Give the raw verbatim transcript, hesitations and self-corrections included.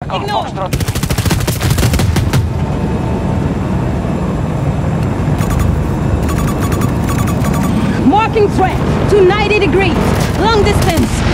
Echo, Foxtrot. Marking track to ninety degrees. Long distance.